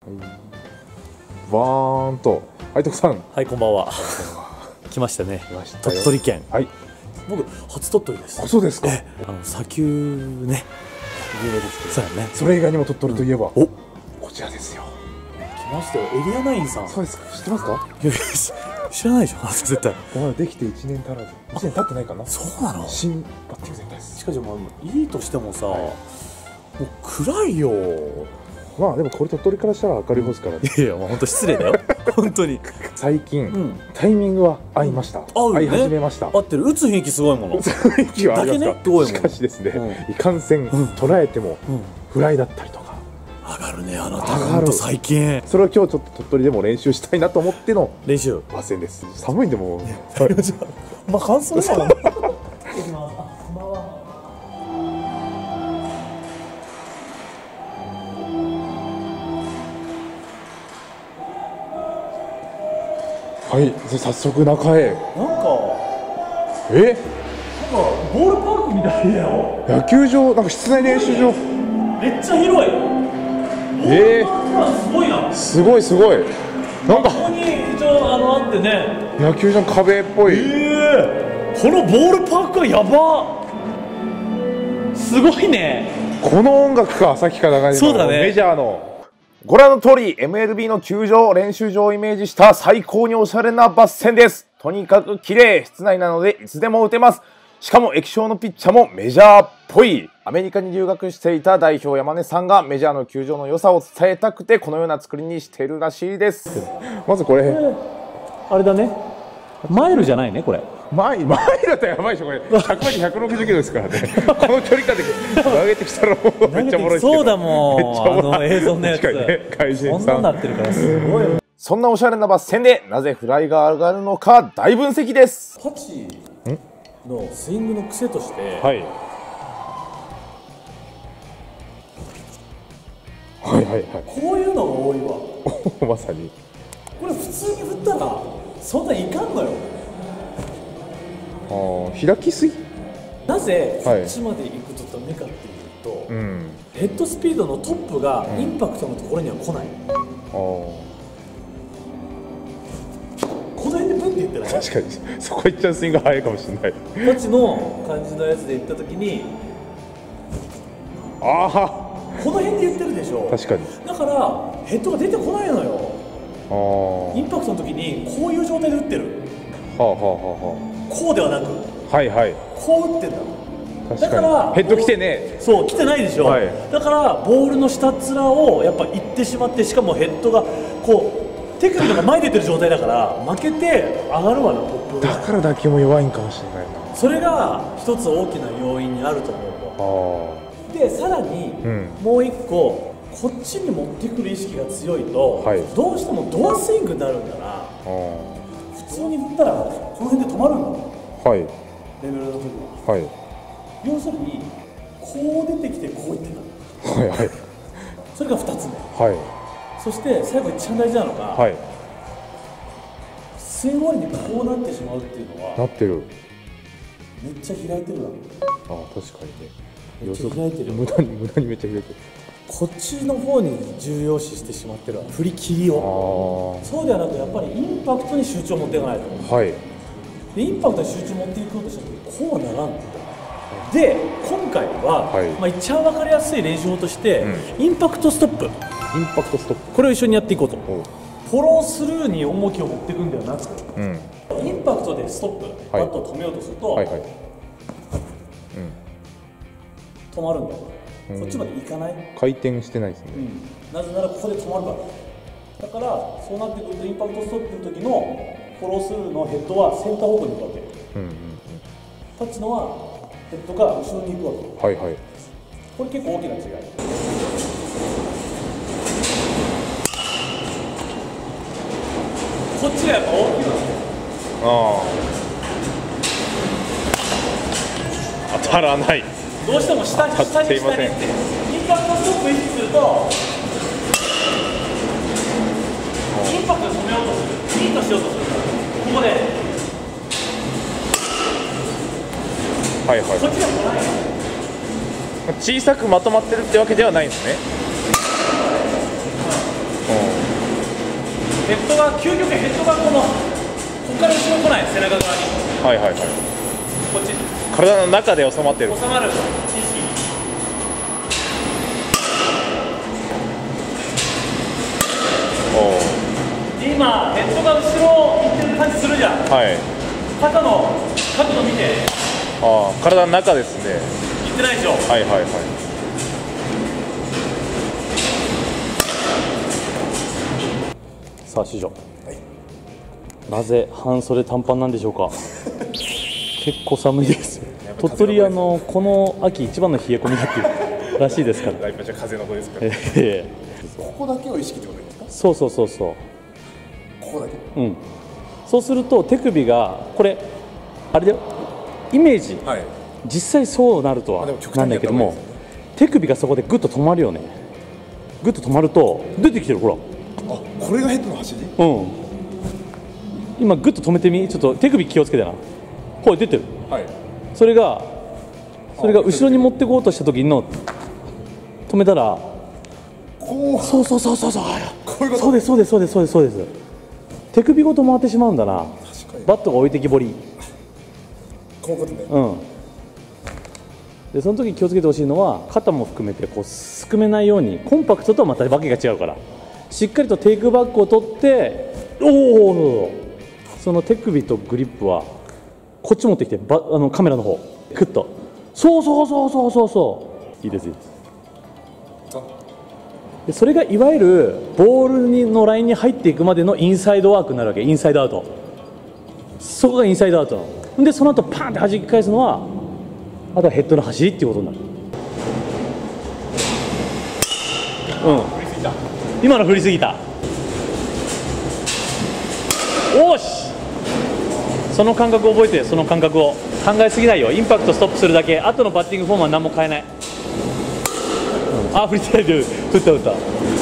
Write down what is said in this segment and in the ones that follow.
バーンと、はい、徳さん。 はい、こんばんは。来ましたね。鳥取県。はい。僕初鳥取です。 あ、そうですか。 砂丘ね。有名ですけど。そうやね。 それ以外にも鳥取といえば、こちらですよ。 来ましたよ。エリアナインさん。 そうですか。知ってますか？ いや、知らないでしょ。絶対。 まだできて1年足らず。1年経ってないかな。 そうなの？ 新バッティングセンターです。 しかしもいいとしてもさ、もう暗いよ。 まあでもこれ鳥取からしたら明るい方ですから。 いやもう本当失礼だよ。本当に。 最近タイミングは合いました。合い始めました。 合ってる。打つ雰囲気すごいもの。 雰囲気はありますか。しかしですね、いかんせん捉えてもフライだったりとか。 上がるね、あなた。本当最近。 それは今日ちょっと鳥取でも練習したいなと思っての練習。 バス戦です。寒いんでもう。 まあ乾燥したもん。 はい、早速中へ。 なんかボールパークみたいだよ。 野球場、なんか室内練習場。 めっちゃ広い。ボールパークはすごいな。すごいすごい。なんかここに一応あってね。 野球場の壁っぽい。 このボールパークはやば。すごいね。 この音楽か、さっきから流れてるメジャーの。ご覧の通り MLB の球場、練習場をイメージした最高におしゃれなバス戦です。とにかく綺麗、室内なのでいつでも打てます。しかも液晶のピッチャーもメジャーっぽい。アメリカに留学していた代表山根さんがメジャーの球場の良さを伝えたくてこのような作りにしているらしいです。まずこれあれだね、マイルじゃないね、これ。 マイルだったらやばいでしょ、これ。100マイル160キロですからね。この距離感で投げてきたらもうめっちゃおもろいですけど。 そうだもん、映像のやつ。 確かにね、怪人さん。 そんなになってるからすごい。 そんなおしゃれなバス戦でなぜフライが上がるのか大分析です。 パチのスイングの癖として、 はいはいはいはい、 こういうのが多いわ。 まさにこれ普通に振ったらそんないかんのよ。 開きすぎ。なぜこっちまで行くとダメかっていうと、ヘッドスピードのトップがインパクトのところには来ない。この辺でブンっていってない？ 確かにそこ行っちゃうスイング速いかもしれない。 パチの感じのやつで行った時にこの辺で言ってるでしょ。確かに。だからヘッドが出てこないのよ。インパクトの時にこういう状態で打ってる。こうではなく、こう打ってんだ。だからヘッド来てね。 そう来てないでしょ、だからボールの下っ面をやっぱ行ってしまって、しかもヘッドがこう手首が前に出てる状態だから負けて上がるわな、トップが。だから打球も弱いんかもしれないな。それが一つ大きな要因にあると思う。でさらに、もう一個こっちに持ってくる意識が強いと、どうしてもドアスイングになるんだな。普通に振ったらこの辺で止まるんだ。レベルの時は。要するにこう出てきてこういってた。それが2つ目。そして最後一番大事なのが、スイング終わりにこうなってしまうっていうのは。なってる。めっちゃ開いてるだろ。確かにね。めっちゃ開いてる。無駄にめっちゃ開いてる。こっちの方に重要視してしまってるわ、振り切りを。そうではなくやっぱりインパクトに集中を持っていかないと。でインパクトに集中を持っていこうとしたらこうならんって。で今回は、一番分かりやすい練習法として、インパクトストップ。これを一緒にやっていこうと。フォロースルーに重きを持っていくんではなく、インパクトでストップ、バットを止めようとすると、止まるんだよ。こっちまで行かない。回転してないですね。なぜならここで止まるから。だからそうなってくるとインパクトストップの時のフォロースルーのヘッドはセンター方向に行くわけ。タッチのはヘッドが後ろに行くわけ。これ結構大きな違い。こっちがやっぱ大きいわけ。当たらない。どうしても下に行って、インパクトストップ意識すると、インパクトで止めようとする、ヒットしようとするから、ここで、そっちが来ない。小さくまとまってるってわけではないんですね。 ヘッドが究極ヘッドがここから後ろ来ない、背中側に。 はいはいはい。 こっち体の中で収まってる。 収まる意識。今ヘッドが後ろ行ってる感じするじゃん。 はい。 肩の角度見て。 ああ、体の中ですね。 行ってないでしょ。 はいはいはい。 さあ師匠、なぜ半袖短パンなんでしょうか。結構寒いです。鳥取この秋一番の冷え込みだっていうらしいですから。 風の子ですから。ここだけを意識ってことですか。 そうそうそうそう。 ここだけ。 うん。そうすると手首がこれあれだよ。イメージ。はい、実際そうなるとはなんだけども、手首がそこでグッと止まるよね。グッと止まると出てきてるほら。 あ、これがヘッドの走り。 うん。今グッと止めてみ。ちょっと手首気をつけてな。これ出てる。はい。それが後ろに持ってこうとした時の止めたら、こう。そうそうそうそうそう。こういうこと。そうですそうですそうですそうですそうです。手首ごと回ってしまうんだな。確かに。バットが置いてきぼり。 こういうことね。 うん。でその時気をつけてほしいのは肩も含めてこうすくめないように。コンパクトとはまたわけが違うから。しっかりとテイクバックを取って、おお、その手首とグリップはこっち持ってきて、カメラの方クッと。そうそうそうそうそうそう。いいですいいです。でそれがいわゆるボールのラインに入っていくまでのインサイドワークになるわけ。インサイドアウト。そこがインサイドアウトなので、その後パンって弾き返すのはあとはヘッドの走りっていうことになる。うん、今の振りすぎた。おし、その感覚を覚えて。その感覚を考えすぎないよ。インパクトストップするだけ。後のバッティングフォームは何も変えない。あ、振りたいで振った振った。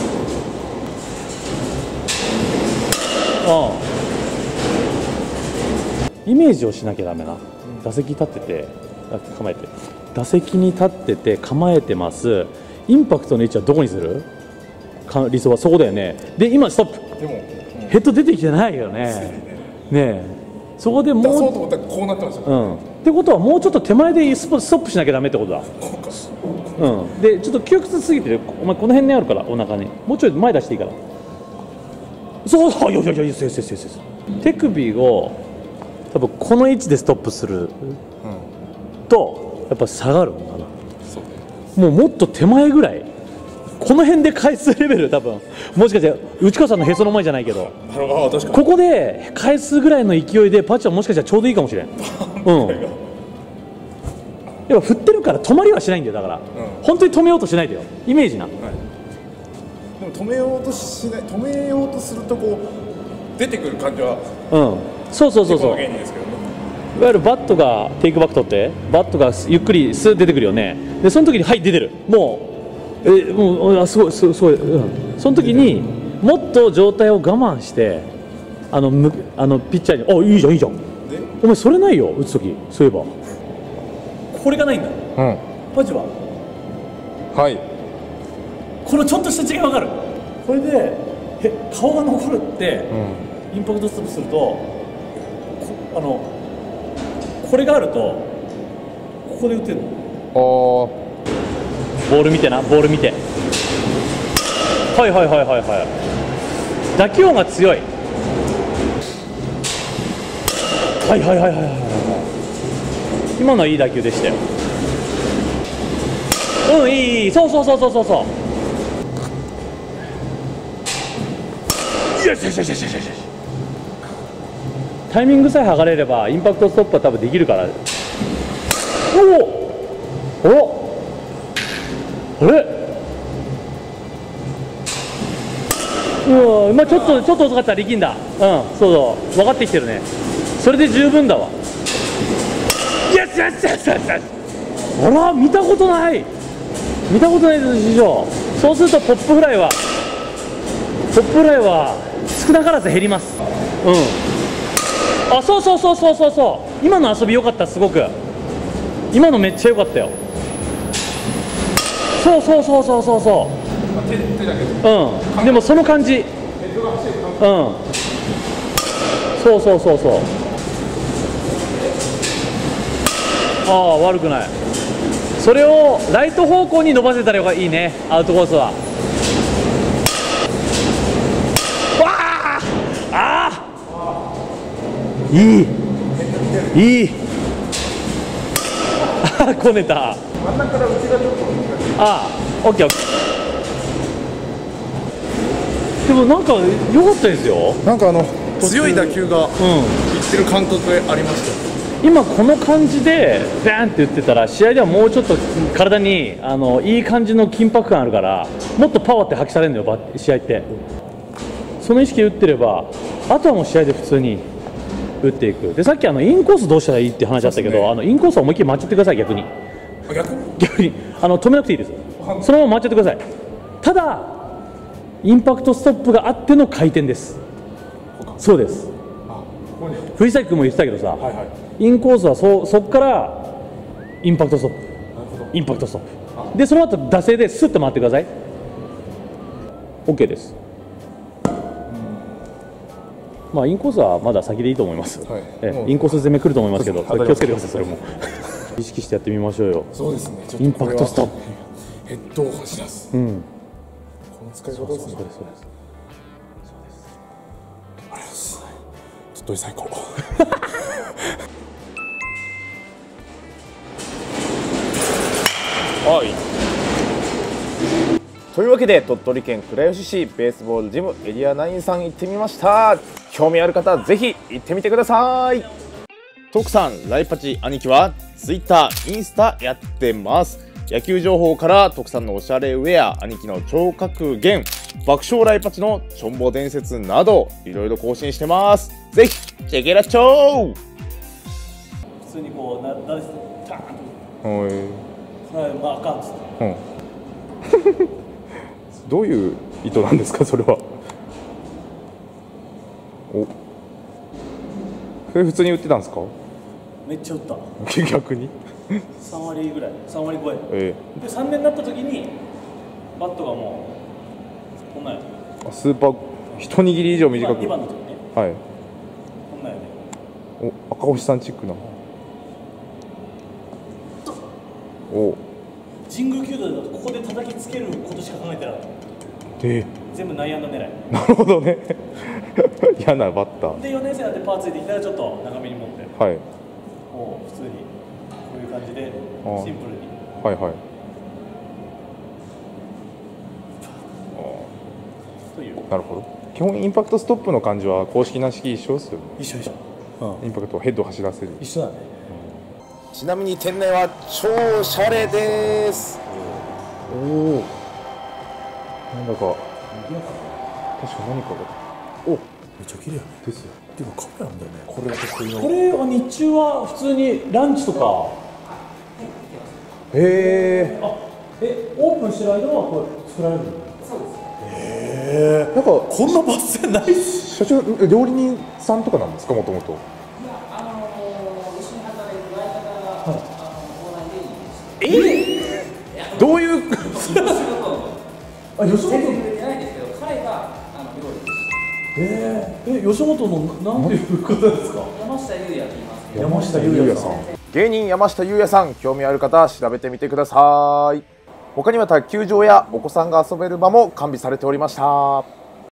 イメージをしなきゃダメな。打席立ってて構えて、打席に立ってて構えてます。インパクトの位置はどこにする？理想はそこだよね。で今ストップ。でも、ヘッド出てきてないよね。ねえ、そこでもう出そうと思ったらこうなってますよ。 うん。ってことはもうちょっと手前でストップしなきゃダメってことだ。うん。でちょっと窮屈すぎてる。お前この辺にあるから、お腹にもうちょい前出していいから。そうそう、いやいやいや、よしよしよしよし。手首を多分この位置でストップするとやっぱ下がるんだな。もうもっと手前ぐらい、この辺で返すレベル、多分もしかして内川さんのへその前じゃないけど、ここで返すぐらいの勢いでパッチはもしかしたらちょうどいいかもしれん。うん。やっぱ振ってるから止まりはしないんだよ。だから、本当に止めようとしないでよ。イメージな。 でも止めようとしない、止めようとするとこう出てくる感じは。うん。そうそうそうそう。いわゆるバットがテイクバック取って、バットがゆっくりスーッ出てくるよね。でその時にはい出てる。もうすごいすごい、うん。その時にもっと状態を我慢してピッチャーに、あ、いいじゃんいいじゃん。お前それないよ、打つ時。そういえばこれがないんだ。うん。パジは。はい。このちょっとした違い分かる。これで顔が残るって、インパクトストップするとこれがあるとここで打ってるの。ボール見てな、ボール見て。はいはいはいはいはい。打球音が強い。はいはいはいはいはい。今のはいい打球でしたよ。うん、いい、そうそうそうそうそうそう。よしよしよしよしよしよし。タイミングさえ剥がれればインパクトストップは多分できるから。おお、あれ、今ちょっと遅かった。力んだ。うん、そうそう、分かってきてるね。それで十分だわ。よしよしよしよしよし。あら、見たことないです師匠。そうするとポップフライは少なからず減ります。うん。あ、そうそうそうそうそうそう。今の遊び良かった。すごく今のめっちゃ良かったよ。そうそうそうそうそうそう。うん。でもその感じ。うん。 そうそうそうそう。ああ、悪くない。それをライト方向に伸ばせたらいいね、アウトコースは。わああ、いいいいあ、こねた。 真ん中から内がちょっと。 ああ、オッケーオッケー。でもなんか良かったですよ。 なんか強い打球がいってる感覚ありました。 今この感じでバーンって打ってたら、試合ではもうちょっと体にいい感じの緊迫感あるから、もっとパワーって発揮されるのよ、試合って。その意識で打ってれば、あとはもう試合で普通に打っていく。で、さっきインコースどうしたらいいって話だったけど、インコースは思いっきり回っちゃってください。逆に止めなくていいです。そのまま回っちゃってください。ただインパクトストップがあっての回転です。そうです。藤崎君も言ってたけどさ、インコースはそこからインパクトストップ、インパクトストップで、その後惰性でスッと回ってください。 OK です。まあインコースはまだ先でいいと思います、インコース攻め来ると思いますけど、気をつけてください。それも意識してやってみましょうよ。 そうですね、 インパクトストップ、 ヘッドを走らす、この使い方ですね。そうです、そうです、ありがとうございます。鳥取最高はい。というわけで鳥取県倉吉市ベースボールジムエリア9さん行ってみました。興味ある方ぜひ行ってみてください。徳さん、ライパチ兄貴は Twitter、インスタやってます。野球情報から徳さんのおしゃれウェア、兄貴の超格言、爆笑ライパチのチョンボ伝説などいろいろ更新してます。ぜひチェケラッチョー。 普通にこうなだれてターンと、 はい、 まああかんっつって、 どういう意図なんですか、それは。お、それ普通に売ってたんですか。 めっちゃ打った。 逆に 3割ぐらい、3割超え、で3年になった時にバットがもうこんなんやね。 スーパー一握り以上短く、 2番の時ね、 はい、 こんなんやね。 お、赤星さんチックな。お、 神宮球場だとここで叩きつけることしか考えてなかった。全部内野の狙い。 なるほどね嫌なバッターで4年生なんでパーついてきたらちょっと長めに持って、 はい、 もう普通にこういう感じでシンプルに、 はいはい、 という。 なるほど。基本インパクトストップの感じは公式な式一緒ですよね。 一緒一緒、 インパクトヘッドを走らせる。 一緒だね。 ちなみに店内は超おしゃれです。おお、なんだか確か何かが、お、めっちゃ綺麗ですよ。でもカメラなんだよね。これは得意な。 これは日中は普通にランチとか。 へえ。 オープンしてる間はこれ作られるの。そうです。へえ。なんかこんなバス停ないっす。 社長、料理人さんとかなんですか、もともと。どういうあ、吉本吉本のなんていう方ですか。山下優也と言います。山下優也さん。 芸人山下優也さん、興味ある方は調べてみてください。他には卓球場やお子さんが遊べる場も完備されておりました。